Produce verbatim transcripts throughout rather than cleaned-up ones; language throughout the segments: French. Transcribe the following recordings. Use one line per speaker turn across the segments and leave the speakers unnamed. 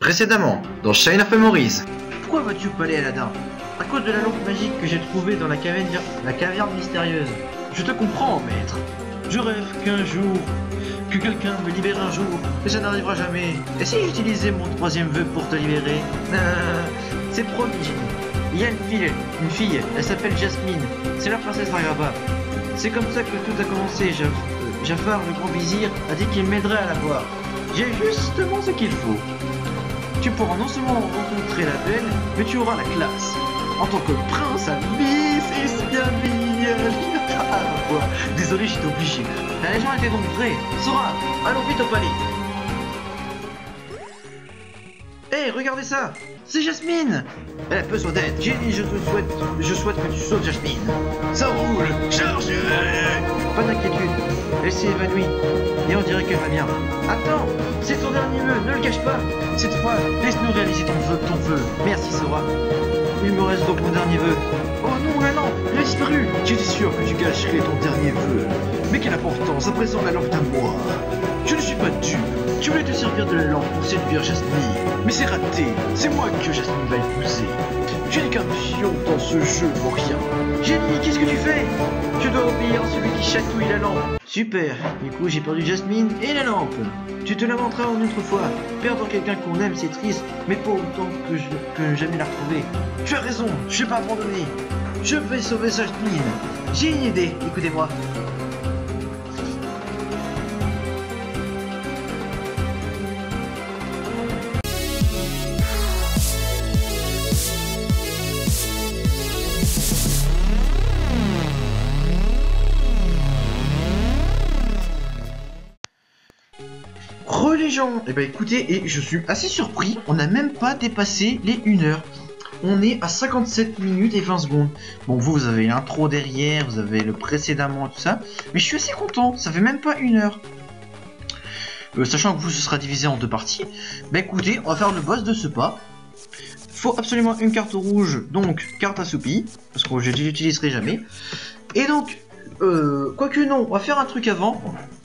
Précédemment, dans Chain of Memories.
Pourquoi vas-tu au palais, Aladdin? À cause de la lampe magique que j'ai trouvée dans la caverne, la caverne mystérieuse. Je te comprends, maître. Je rêve qu'un jour, que quelqu'un me libère un jour, mais ça n'arrivera jamais. Et si j'utilisais mon troisième vœu pour te libérer? euh, C'est promis, Jenny. Il y a une fille, une fille, elle s'appelle Jasmine. C'est la princesse Agrabah. C'est comme ça que tout a commencé. Jaf euh, Jafar, le grand vizir, a dit qu'il m'aiderait à la voir. J'ai justement ce qu'il faut. Tu pourras non seulement rencontrer la belle, mais tu auras la classe. En tant que prince à Miss Isbiamille. Désolé, j'étais obligé. La légende était donc vraie. Sora, allons vite au palais. Hé, hey, regardez ça. C'est Jasmine. Elle a peu son dette. Jenny, je te souhaite, je souhaite que tu sauves Jasmine.
Ça roule, chargez.
Pas d'inquiétude. Elle s'est évanouie. Et on dirait qu'elle va bien. Attends, c'est ton dernier vœu, ne le cache pas. Cette fois, laisse-nous réaliser ton vœu, ton vœu. Merci Sora. Il me reste donc mon dernier vœu. Oh non, la lampe, elle a disparu. J'étais sûr que tu cacherais ton dernier vœu. Mais quelle importance, à présent la lampe est à moi. Je ne suis pas dupe. Tu voulais te servir de la lampe pour séduire Jasmine. Mais c'est raté. C'est moi que Jasmine va épouser. Tu n'es qu'un pion dans ce jeu pour rien. Jenny, qu'est-ce que tu fais? Je dois obéir à celui qui chatouille la lampe. Super. Du coup, j'ai perdu Jasmine et la lampe. Tu te lamenteras une autre fois. Perdre quelqu'un qu'on aime, c'est triste, mais pas autant que, je, que jamais la retrouver. Tu as raison, je vais pas abandonner. Je vais sauver Jasmine. J'ai une idée, écoutez-moi. Les gens, et bah écoutez, et je suis assez surpris, on n'a même pas dépassé les une heure. On est à cinquante-sept minutes et vingt secondes. Bon, vous, vous avez l'intro derrière, vous avez le précédemment, tout ça. Mais je suis assez content, ça fait même pas une heure. Euh, sachant que vous, ce sera divisé en deux parties. Bah écoutez, on va faire le boss de ce pas. Faut absolument une carte rouge, donc carte assoupie, parce que je l'utiliserai jamais. Et donc, euh, quoique non, on va faire un truc avant.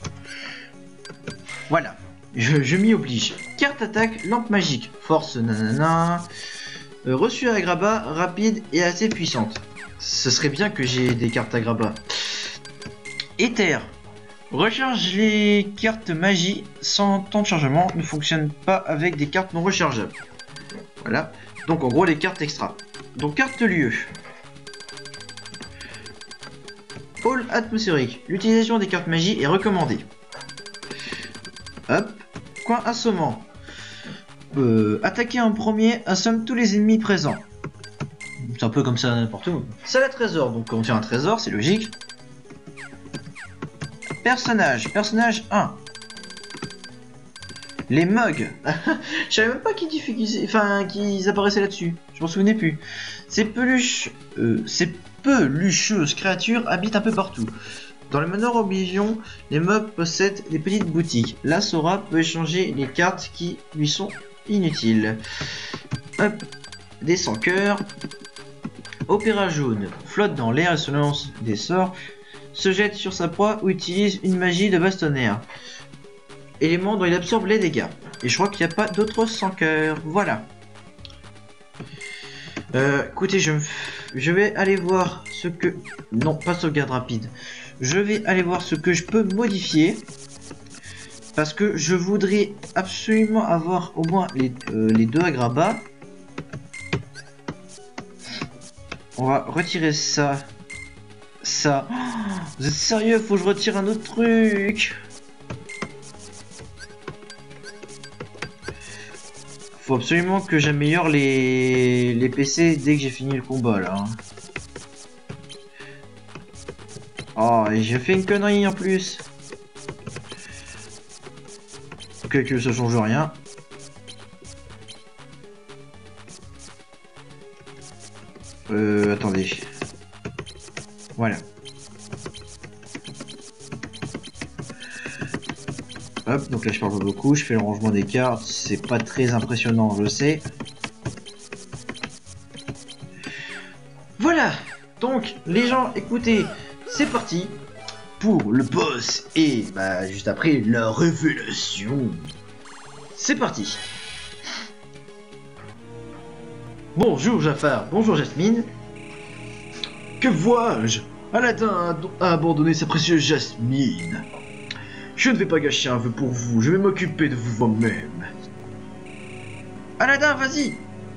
Voilà. Je, je m'y oblige. Carte attaque, lampe magique, force nanana, euh, reçu à Agrabah, rapide et assez puissante. Ce serait bien que j'ai des cartes Agrabah. Éther, recharge les cartes magie sans temps de chargement, ne fonctionne pas avec des cartes non rechargeables. Voilà, donc en gros les cartes extra. Donc carte lieu. Pôle atmosphérique, l'utilisation des cartes magie est recommandée. Hop. Coin assommant. Euh, attaquer en premier, assomme tous les ennemis présents. C'est un peu comme ça n'importe où. Salle à trésor, donc on tient un trésor, c'est logique. Personnage, personnage un. Les mugs. Je savais même pas qu'ils enfin, qu'ils apparaissaient là-dessus. Je m'en souvenais plus. Ces peluches, euh, ces pelucheuses créatures habitent un peu partout. Dans le manoir Oblivion, les mobs possèdent des petites boutiques. Là, Sora peut échanger les cartes qui lui sont inutiles. Hop, des sans cœurs. Opéra jaune, flotte dans l'air et se lance des sorts, se jette sur sa proie ou utilise une magie de bastonnaire. Élément dont il absorbe les dégâts. Et je crois qu'il n'y a pas d'autres sans cœurs. Voilà. Euh, écoutez, je, je vais aller voir ce que... Non, pas sauvegarde rapide. Je vais aller voir ce que je peux modifier. Parce que je voudrais absolument avoir au moins les, euh, les deux Agrabah. On va retirer ça. Ça. Oh, vous êtes sérieux? Faut que je retire un autre truc. Faut absolument que j'améliore les... les P C dès que j'ai fini le combat là. Oh, et j'ai fait une connerie en plus. Ok, que ça change rien. Euh, attendez. Voilà. Hop, donc là je parle pas beaucoup, je fais le rangement des cartes, c'est pas très impressionnant, je sais. Voilà. Donc, les gens, écoutez, c'est parti pour le boss et bah juste après la révélation. C'est parti. Bonjour Jafar, bonjour Jasmine.
Que vois-je? Aladdin a, a abandonné sa précieuse Jasmine. Je ne vais pas gâcher un vœu pour vous, je vais m'occuper de vous moi-même.
Aladdin, vas-y.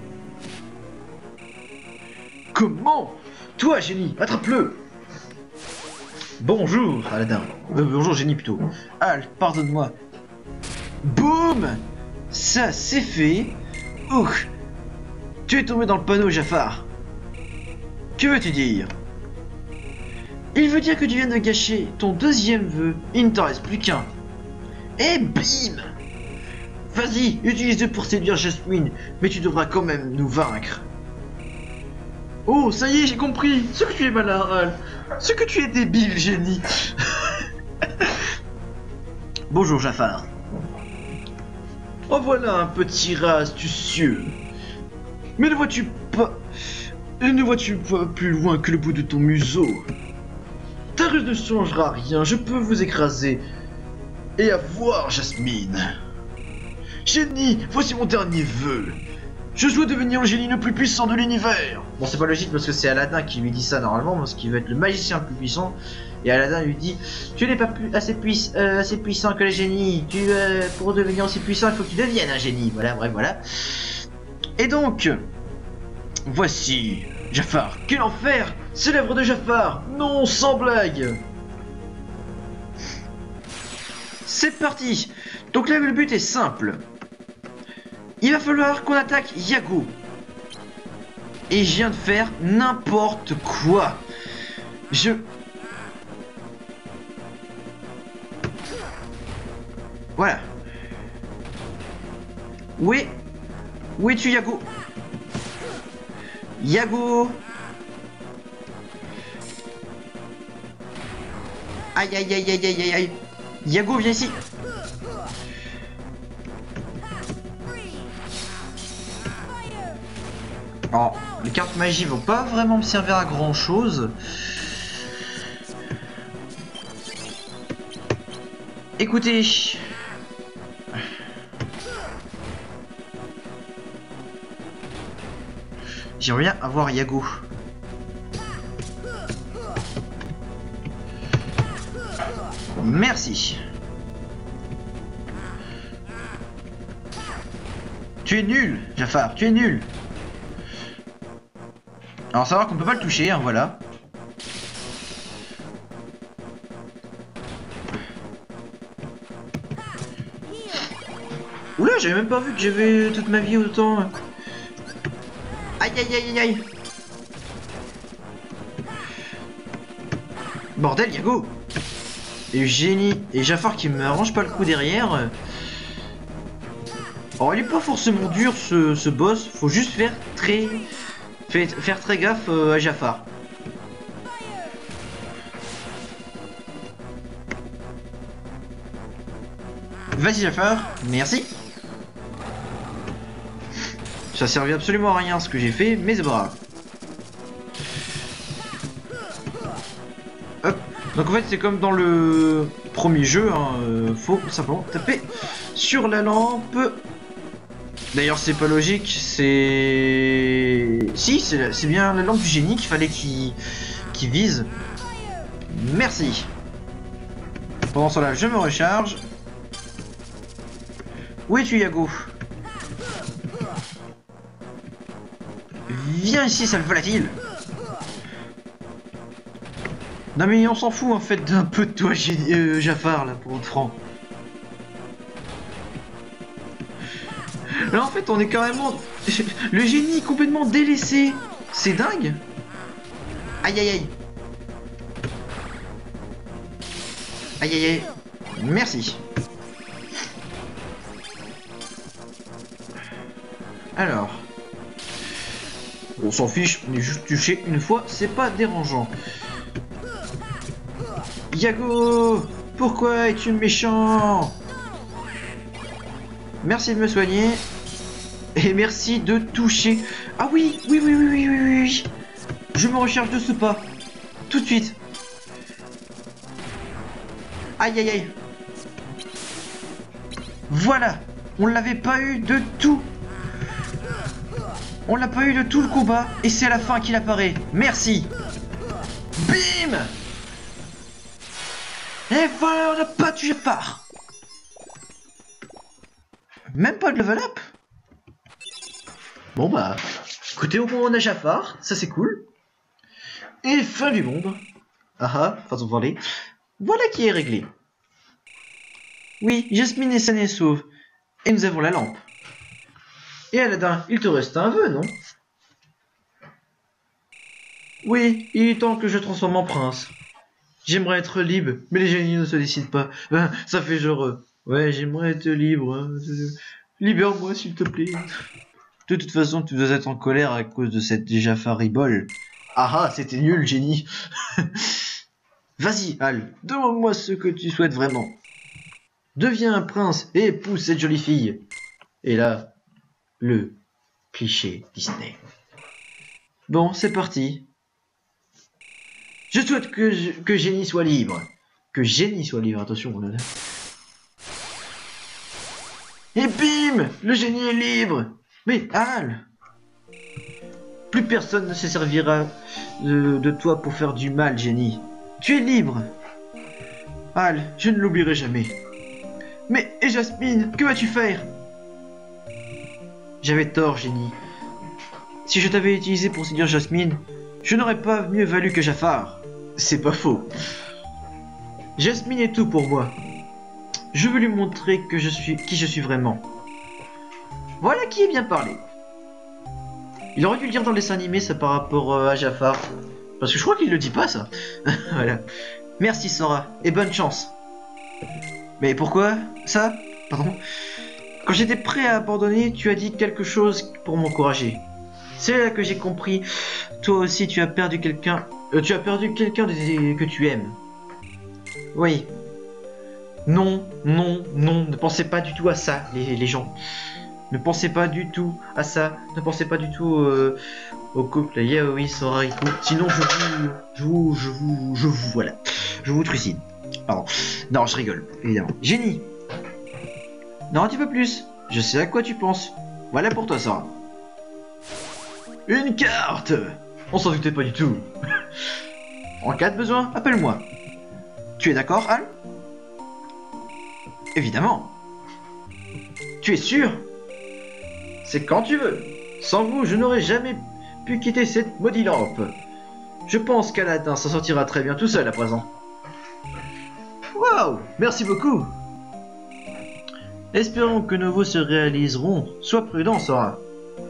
Comment? Toi, génie, attrape-le.
Bonjour Aladdin. Euh, bonjour génie plutôt. Al, pardonne-moi. Boum. Ça, c'est fait. Ouh. Tu es tombé dans le panneau, Jafar. Que veux-tu dire? Il veut dire que tu viens de gâcher ton deuxième vœu. Il ne t'en reste plus qu'un. Et bim. Vas-y, utilise-le pour séduire Jasmine, mais tu devras quand même nous vaincre.
Oh, ça y est, j'ai compris. Ce que tu es malin, Al. Ce que tu es débile, génie.
Bonjour, Jafar.
Oh, voilà un petit rat astucieux. Mais ne vois-tu pas... Ne vois-tu pas plus loin que le bout de ton museau? Ta ruse ne changera rien, je peux vous écraser. Et avoir Jasmine. Génie, voici mon dernier vœu. Je souhaite devenir le génie le plus puissant de l'univers.
Bon, c'est pas logique parce que c'est Aladdin qui lui dit ça normalement, parce qu'il veut être le magicien le plus puissant. Et Aladdin lui dit: tu n'es pas plus assez, puis euh, assez puissant que les génies. Tu, euh, pour devenir aussi puissant, il faut que tu deviennes un génie. Voilà, bref, voilà. Et donc, voici Jafar.
Quel enfer! C'est l'œuvre de Jafar! Non, sans blague!
C'est parti! Donc là, le but est simple. Il va falloir qu'on attaque Yago. Et je viens de faire n'importe quoi. Je... Voilà. Où est... Où es-tu, Yago? Yago! Aïe aïe aïe aïe aïe aïe aïe. Yago, viens ici. Alors, les cartes magie vont pas vraiment me servir à grand chose. Écoutez. J'aimerais bien avoir Yago. Merci. Tu es nul, Jafar, tu es nul. Alors savoir qu'on peut pas le toucher, hein, voilà. Oula, j'avais même pas vu que j'avais toute ma vie autant. Aïe aïe aïe aïe aïe. Bordel, Yago. Et génie. Et Jafar qui me arrange pas le coup derrière. Alors il est pas forcément dur ce, ce boss. Faut juste faire très... Fait, faire très gaffe euh, à Jafar. Vas-y Jafar. Merci. Ça servait absolument à rien ce que j'ai fait, mais c'est pas grave. Hop. Donc en fait c'est comme dans le premier jeu, hein, euh, faut simplement taper sur la lampe. D'ailleurs c'est pas logique, c'est... Si, c'est bien la lampe du génie qu'il fallait qu'il qu'il vise. Merci. Pendant cela je me recharge. Où es-tu Yago? Viens ici, sale volatile. Non mais on s'en fout en fait d'un peu de toi, euh, Jafar, là, pour être franc. Là en fait on est carrément... Le génie complètement délaissé. C'est dingue. Aïe aïe aïe. Aïe aïe aïe. Merci. Alors... On s'en fiche, on est juste touché une fois, c'est pas dérangeant. Yago, pourquoi es-tu méchant? Merci de me soigner. Et merci de toucher. Ah oui, oui, oui, oui, oui, oui, oui. Je me recharge de ce pas. Tout de suite. Aïe, aïe, aïe. Voilà. On l'avait pas eu de tout. On l'a pas eu de tout le combat, et c'est à la fin qu'il apparaît. Merci. Bim. Et voilà, on n'a pas tué Jafar. Même pas de level up. Bon bah, écoutez, au moins on a Jafar, ça c'est cool. Et fin du monde. Ah ah, façon de parler. Voilà qui est réglé. Oui, Jasmine est saine et sauve. Et nous avons la lampe. Et Aladdin, il te reste un vœu, non? Oui, il est temps que je transforme en prince. J'aimerais être libre, mais les génies ne se décident pas. Ben, ça fait genre... Ouais, j'aimerais être libre. Hein. Libère-moi, s'il te plaît. De toute façon, tu dois être en colère à cause de cette Jafaribole. Ah ah, c'était nul, génie. Vas-y, Al, demande-moi ce que tu souhaites vraiment. Deviens un prince et épouse cette jolie fille. Et là, le cliché Disney. Bon, c'est parti. Je souhaite que, je, que Génie soit libre. Que Génie soit libre, attention. Là. Et bim, le génie est libre. Mais Al, plus personne ne se servira de, de toi pour faire du mal, Génie. Tu es libre. Al, je ne l'oublierai jamais. Mais, et Jasmine, que vas-tu faire? J'avais tort, Génie. Si je t'avais utilisé pour séduire Jasmine, je n'aurais pas mieux valu que Jafar. C'est pas faux. Jasmine est tout pour moi. Je veux lui montrer que je suis qui je suis vraiment. Voilà qui est bien parlé. Il aurait dû le dire dans le dessin animé, ça par rapport euh, à Jafar. Parce que je crois qu'il le dit pas, ça. Voilà. Merci, Sora, et bonne chance. Mais pourquoi ça? Pardon. Quand j'étais prêt à abandonner, tu as dit quelque chose pour m'encourager. C'est là que j'ai compris. Toi aussi, tu as perdu quelqu'un. Euh, tu as perdu quelqu'un que tu aimes. Oui. Non, non, non. Ne pensez pas du tout à ça, les, les gens. Ne pensez pas du tout à ça. Ne pensez pas du tout euh, au couple. Yeah, oui, Sora et tout. Sinon, je vous, je vous, je vous, je vous, voilà. Je vous trucide. Pardon. Non, je rigole, évidemment. Génie. Non, un petit peu plus. Je sais à quoi tu penses. Voilà pour toi, Sora. Une carte. On s'en doutait pas du tout. En cas de besoin, appelle-moi. Tu es d'accord, Al? Évidemment. Tu es sûr? C'est quand tu veux. Sans vous, je n'aurais jamais pu quitter cette maudite lampe. Je pense qu'Aladin s'en sortira très bien tout seul à présent. Waouh! Merci beaucoup. Espérons que nos vœux se réaliseront. Sois prudent, Sora.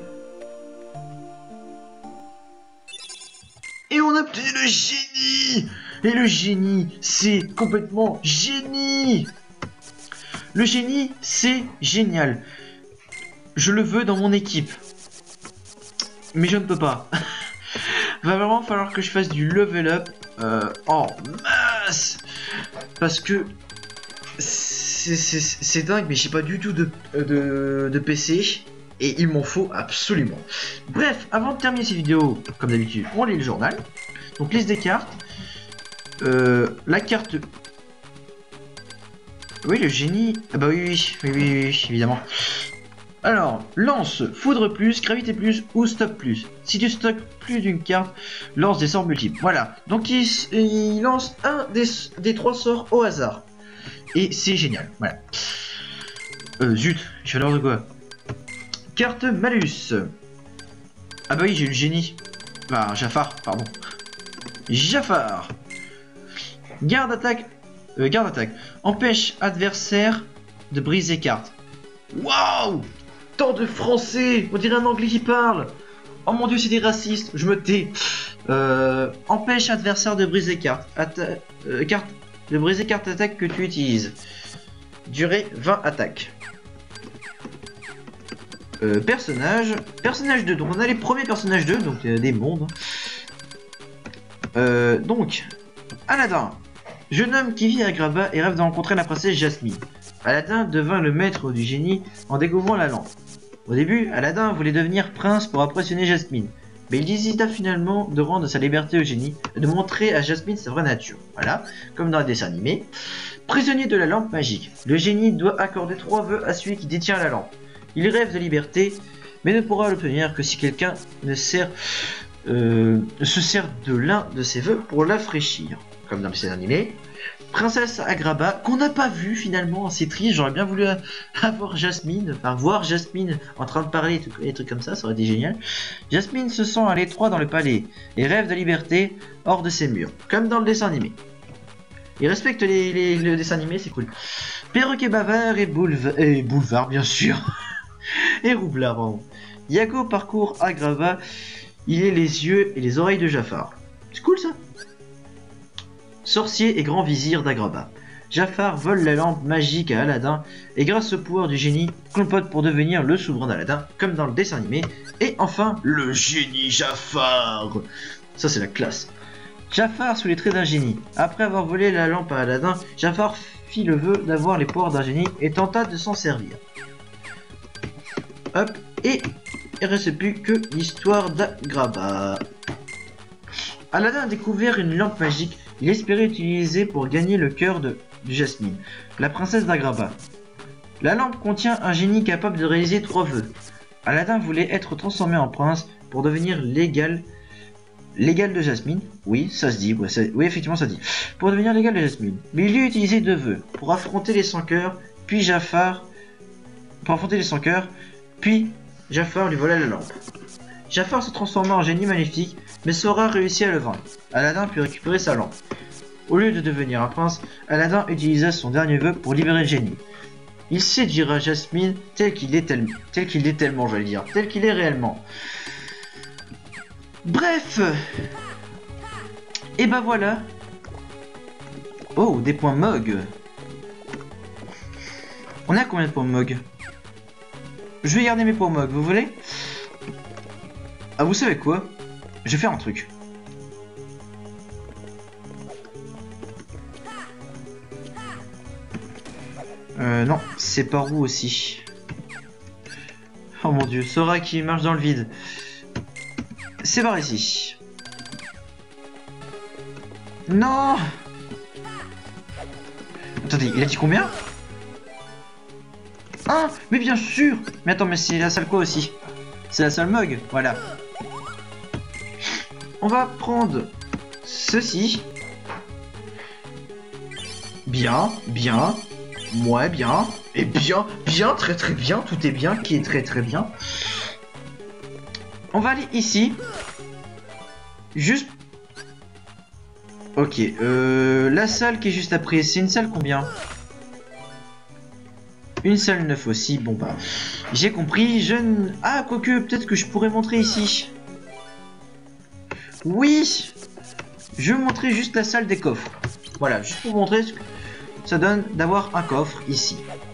Et on a obtenu le génie. Et le génie, c'est complètement génie. Le génie, c'est génial. Je le veux dans mon équipe. Mais je ne peux pas. Va vraiment falloir que je fasse du level up euh, en masse. Parce que c'est dingue, mais j'ai pas du tout de, de, de P C. Et il m'en faut absolument. Bref, avant de terminer cette vidéo, comme d'habitude, on lit le journal. Donc liste des cartes. Euh, la carte... Oui, le génie... Ah bah oui, oui, oui, oui, oui, évidemment. Alors, lance, foudre plus, gravité plus ou stock plus. Si tu stockes plus d'une carte, lance des sorts multiples. Voilà, donc il, il lance un des, des trois sorts au hasard. Et c'est génial, voilà. Euh, zut, je fais l'heure de quoi? Carte malus. Ah bah oui, j'ai eu le génie. Bah, Jafar, pardon. Jafar. Garde attaque. Euh, garde attaque. Empêche adversaire de briser carte. Waouh! Tant de français! On dirait un anglais qui parle. Oh mon dieu, c'est des racistes. Je me tais. Euh, empêche adversaire de briser carte. Atta euh, carte. De briser carte attaque que tu utilises. Durée vingt attaques. Euh, personnage, personnage deux, donc on a les premiers personnages deux, donc euh, des mondes. Euh, donc, Aladdin, jeune homme qui vit à Agrabah et rêve de rencontrer la princesse Jasmine. Aladdin devint le maître du génie en découvrant la lampe. Au début, Aladdin voulait devenir prince pour impressionner Jasmine, mais il décida finalement de rendre sa liberté au génie et de montrer à Jasmine sa vraie nature. Voilà, comme dans le dessin animé. Prisonnier de la lampe magique, le génie doit accorder trois vœux à celui qui détient la lampe. Il rêve de liberté, mais ne pourra l'obtenir que si quelqu'un ne sert, euh, se sert de l'un de ses vœux pour l'afraîchir. Comme dans le dessin animé. Princesse Agrabah, qu'on n'a pas vu finalement, c'est triste, j'aurais bien voulu avoir Jasmine, enfin voir Jasmine en train de parler et des trucs comme ça, ça aurait été génial. Jasmine se sent à l'étroit dans le palais et rêve de liberté hors de ses murs, comme dans le dessin animé. Il respecte les, les, le dessin animé, c'est cool. Perroquet bavard et, bouleva et boulevard, bien sûr. Et roublard, pardon. Yago parcourt Agrabah, il est les yeux et les oreilles de Jafar. C'est cool ça. Sorcier et grand vizir d'Agrabah. Jafar vole la lampe magique à Aladdin et grâce au pouvoir du génie, complote pour devenir le souverain d'Aladdin, comme dans le dessin animé. Et enfin, le génie Jafar. Ça c'est la classe. Jafar sous les traits d'un génie. Après avoir volé la lampe à Aladdin, Jafar fit le vœu d'avoir les pouvoirs d'un génie et tenta de s'en servir. Hop, et il ne reste plus que l'histoire d'Agrabah. Aladdin a découvert une lampe magique. Il espérait utiliser pour gagner le cœur de, de Jasmine, la princesse d'Agrabah. La lampe contient un génie capable de réaliser trois vœux. Aladdin voulait être transformé en prince pour devenir l'égal l'égal de Jasmine. Oui, ça se dit. Ouais, ça, oui, effectivement, ça se dit. Pour devenir l'égal de Jasmine. Mais il lui a utilisé deux vœux. Pour affronter les cent cœurs, puis Jafar... Pour affronter les cent cœurs, puis Jafar lui vola la lampe. Jafar se transforma en génie maléfique, mais Sora réussit à le vaincre. Aladdin put récupérer sa lampe. Au lieu de devenir un prince, Aladdin utilisa son dernier vœu pour libérer le génie. Il séduira Jasmine tel qu'il est, tel... tel qu'il est tellement, j'allais dire, tel qu'il est réellement. Bref. Et bah voilà. Oh, des points M O G. On a combien de points M O G? Je vais garder mes points M O G, vous voulez? Ah, vous savez quoi? Je vais faire un truc. Euh, non, c'est par où aussi? Oh mon dieu, Sora qui marche dans le vide. C'est par ici. Non! Attendez, il a dit combien? Ah, mais bien sûr! Mais attends, mais c'est la salle quoi aussi? C'est la salle M O G, voilà. On va prendre ceci. Bien, bien, moins bien, et bien, bien, très très bien, tout est bien, qui est très très bien. On va aller ici. Juste... Ok, euh, la salle qui est juste après, c'est une salle combien? Une salle neuf aussi, bon bah... J'ai compris, je ne... Ah, quoique, peut-être que je pourrais montrer ici. Oui! Je vais montrer juste la salle des coffres. Voilà, juste pour vous montrer ce que ça donne d'avoir un coffre ici.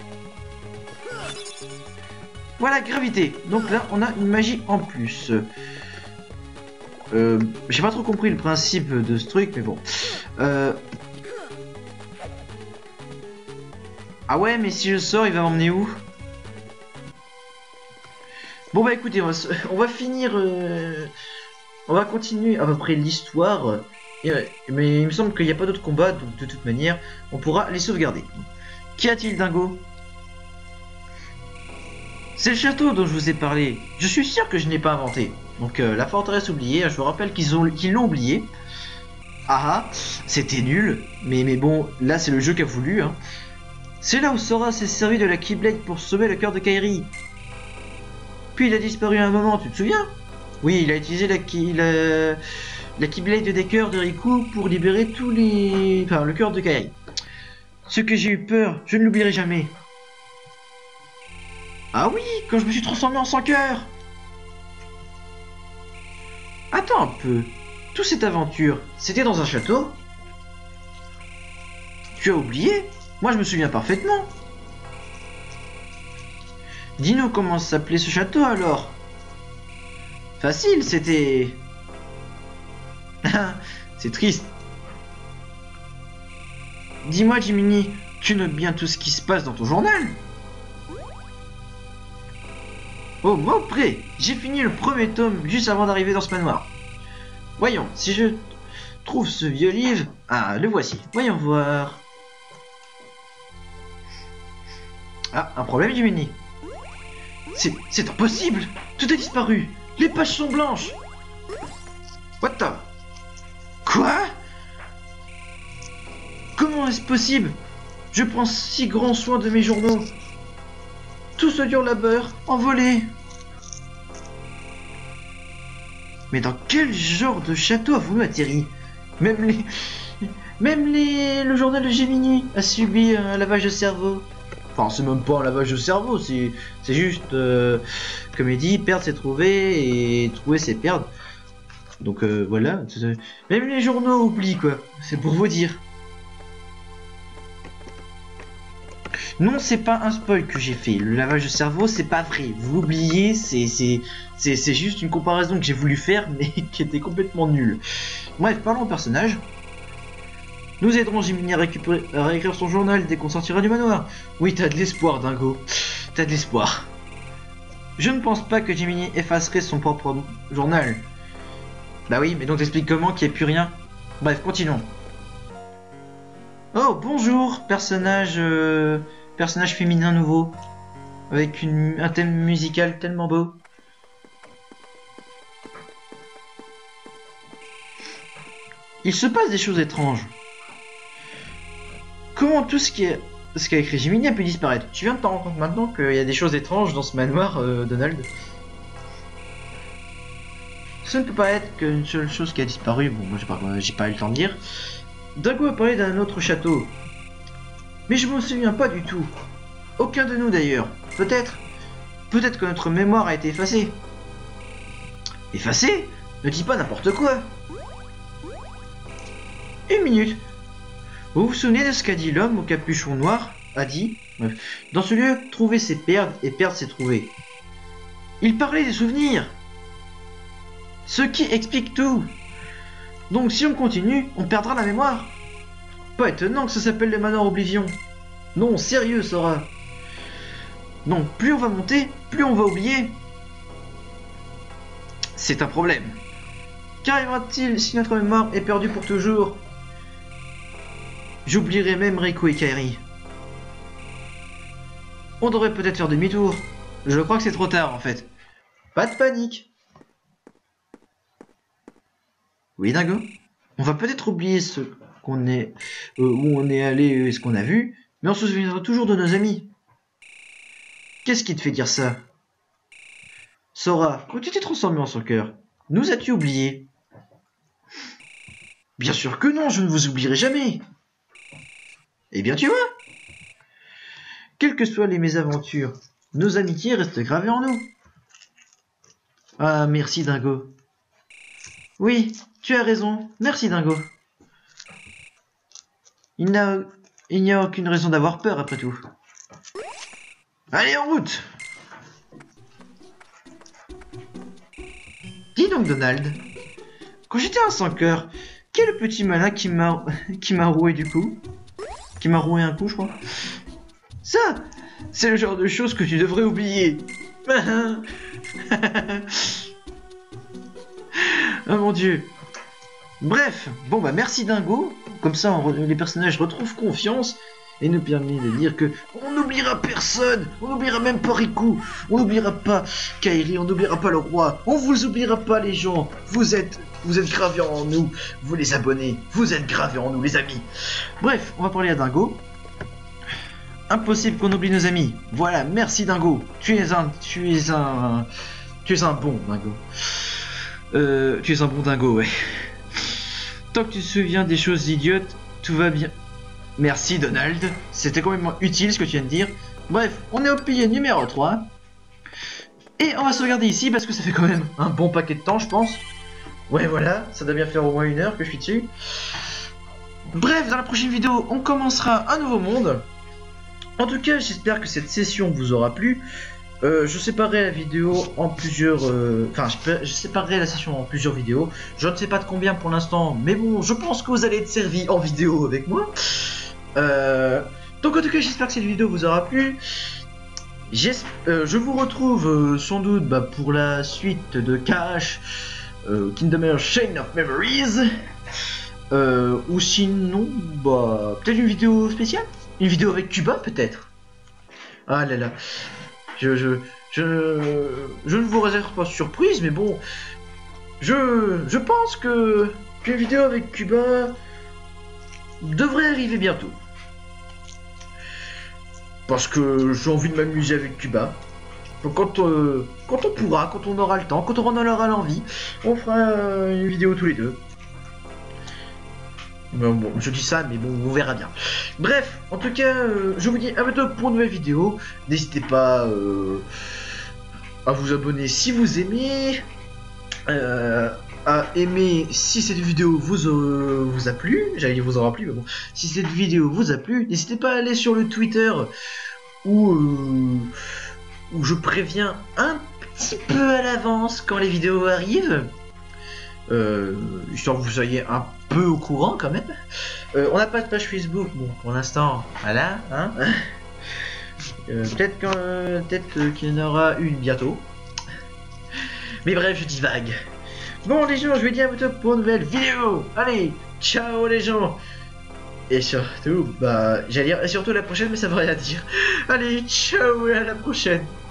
Voilà, gravité. Donc là, on a une magie en plus. Euh, j'ai pas trop compris le principe de ce truc, mais bon. Euh... Ah ouais, mais si je sors, il va m'emmener où? Bon bah écoutez, on va, on va finir... Euh... On va continuer à peu près l'histoire. Mais il me semble qu'il n'y a pas d'autres combats, donc de toute manière, on pourra les sauvegarder. Qu'y a-t-il, dingo? C'est le château dont je vous ai parlé. Je suis sûr que je n'ai pas inventé. Donc euh, la forteresse oubliée, je vous rappelle qu'ils ont qu'ils l'ont oublié. Ah ah, c'était nul. Mais, mais bon, là c'est le jeu qui a voulu. Hein. C'est là où Sora s'est servi de la Keyblade pour sauver le cœur de Kairi. Puis il a disparu à un moment, tu te souviens? Oui, il a utilisé la, la, la Keyblade des cœurs de Riku pour libérer tous les... Enfin, le cœur de Kairi. Ce que j'ai eu peur, je ne l'oublierai jamais. Ah oui, quand je me suis transformé en sans cœur. Attends un peu. Toute cette aventure, c'était dans un château? Tu as oublié? Moi, je me souviens parfaitement. Dis-nous comment s'appelait ce château alors? Facile, c'était... C'est triste. Dis-moi, Jiminy, tu notes bien tout ce qui se passe dans ton journal? Au mot près, j'ai fini le premier tome juste avant d'arriver dans ce manoir. Voyons, si je trouve ce vieux livre... Ah, le voici. Voyons voir. Ah, un problème, Jiminy. C'est... c'est impossible. Tout a disparu. Les pages sont blanches. What the... Quoi? Comment est-ce possible? Je prends si grand soin de mes journaux. Tout ce dur labeur, envolé. Mais dans quel genre de château avez-vous atterri? Même les... Même les... le journal de Gemini a subi un lavage de cerveau. Enfin, c'est même pas un lavage de cerveau, c'est c'est juste... Euh, comme il dit, perdre c'est trouver, et trouver c'est perdre. Donc euh, voilà. Même les journaux oublient, quoi. C'est pour vous dire. Non, c'est pas un spoil que j'ai fait. Le lavage de cerveau, c'est pas vrai. Vous l'oubliez, c'est c'est juste une comparaison que j'ai voulu faire, mais qui était complètement nulle. Bref, parlons au personnage. Nous aiderons Gemini à, récupérer, à réécrire son journal dès qu'on sortira du manoir. Oui, t'as de l'espoir, Dingo. T'as de l'espoir. Je ne pense pas que Gemini effacerait son propre journal. Bah oui, mais donc t'expliques comment qu'il n'y ait plus rien. Bref, continuons. Oh, bonjour, personnage... Euh... Personnage féminin nouveau, avec une, un thème musical tellement beau. Il se passe des choses étranges. Comment tout ce qui est, ce qu'a écrit Gemini a pu disparaître? Tu viens de t'en rendre compte maintenant qu'il y a des choses étranges dans ce manoir, euh, Donald? Ce ne peut pas être qu'une seule chose qui a disparu. Bon, moi j'ai pas, j'ai pas eu le temps de dire. Dingo a parlé d'un autre château. Mais je me souviens pas du tout. Aucun de nous d'ailleurs. Peut-être. Peut-être que notre mémoire a été effacée. Effacée? Ne dis pas n'importe quoi. Une minute. Vous vous souvenez de ce qu'a dit l'homme au capuchon noir? A dit. Dans ce lieu, trouver c'est perdre et perdre c'est trouver. Il parlait des souvenirs. Ce qui explique tout. Donc si on continue, on perdra la mémoire. Pas étonnant que ça s'appelle le manoir Oblivion. Non, sérieux, Sora. Donc, plus on va monter, plus on va oublier. C'est un problème. Qu'arrivera-t-il si notre mémoire est perdue pour toujours? J'oublierai même Riku et Kairi. On devrait peut-être faire demi-tour. Je crois que c'est trop tard, en fait. Pas de panique. Oui, Dingo? On va peut-être oublier ce... qu'on est, euh, où on est allé et ce qu'on a vu, mais on se souviendra toujours de nos amis. Qu'est-ce qui te fait dire ça? Sora, quand tu t'es transformé en soccer, nous as-tu oublié? Bien sûr que non, je ne vous oublierai jamais. Eh bien tu vois, quelles que soient les mésaventures, nos amitiés restent gravées en nous. Ah, merci Dingo. Oui, tu as raison, merci Dingo. Il n'a il n'y a aucune raison d'avoir peur après tout. Allez, en route! Dis donc, Donald, quand j'étais un sans cœur, quel petit malin qui m'a qui m'a roué du coup? Qui m'a roué un coup, je crois. Ça, c'est le genre de choses que tu devrais oublier. Oh mon dieu. Bref, bon bah merci Dingo. Comme ça, on les personnages retrouvent confiance et nous permet de dire que on n'oubliera personne, on n'oubliera même pas Riku, on n'oubliera pas Kairi, on n'oubliera pas le roi, on vous oubliera pas les gens. Vous êtes, vous êtes gravés en nous, vous les abonnés, vous êtes gravés en nous les amis. Bref, on va parler à Dingo. Impossible qu'on oublie nos amis. Voilà, merci Dingo. Tu es un, tu es un, tu es un bon Dingo. Euh, tu es un bon Dingo, ouais. Tant que tu te souviens des choses idiotes, tout va bien. Merci Donald, c'était complètement utile ce que tu viens de dire. Bref, on est au pilier numéro trois. Et on va sauvegarder ici parce que ça fait quand même un bon paquet de temps, je pense. Ouais, voilà, ça doit bien faire au moins une heure que je suis dessus. Bref, dans la prochaine vidéo, on commencera un nouveau monde. En tout cas, j'espère que cette session vous aura plu. Euh, je séparerai la vidéo en plusieurs... Euh... Enfin, je, je séparerai la session en plusieurs vidéos. Je ne sais pas de combien pour l'instant, mais bon, je pense que vous allez être servis en vidéo avec moi. Euh... Donc en tout cas, j'espère que cette vidéo vous aura plu. Euh, je vous retrouve euh, sans doute bah, pour la suite de Cash, euh, Kingdom Hearts Chain of Memories. Euh, ou sinon, bah, peut-être une vidéo spéciale. Une vidéo avec Cuba, peut-être. Ah là là. Je, je,
Je, je ne vous réserve pas de surprise, mais bon, je, je pense que qu'une vidéo avec Cuba devrait arriver bientôt. Parce que j'ai envie de m'amuser avec Cuba. Donc quand, euh, quand on pourra, quand on aura le temps, quand on en aura l'envie, on fera euh, une vidéo tous les deux. Bon, bon, je dis ça, mais bon, on verra bien. Bref, en tout cas, euh, je vous dis à bientôt pour une nouvelle vidéo. N'hésitez pas euh, à vous abonner si vous aimez, euh, à aimer si cette vidéo vous, euh, vous a plu. J'allais dire vous aura plu, mais bon, si cette vidéo vous a plu, n'hésitez pas à aller sur le Twitter où, euh, où je préviens un petit peu à l'avance quand les vidéos arrivent. Euh, histoire que vous soyez un peu au courant quand même. Euh, on n'a pas de page Facebook, bon pour l'instant, voilà, hein. euh, peut-être qu'un, peut-être qu'il y en aura une bientôt. Mais bref, je divague. Bon les gens, je vais dire à bientôt pour une nouvelle vidéo. Allez, ciao les gens. Et surtout, bah, j'allais dire, et surtout à la prochaine, mais ça veut rien dire. Allez, ciao et à la prochaine.